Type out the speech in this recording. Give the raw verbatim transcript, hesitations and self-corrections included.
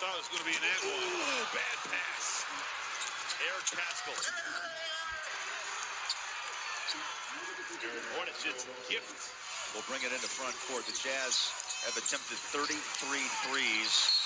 Thought it was going to be an and one. Ooh, bad pass. Eric Pascal. Hornets just gift. We'll bring it into front court. The Jazz have attempted thirty-three threes.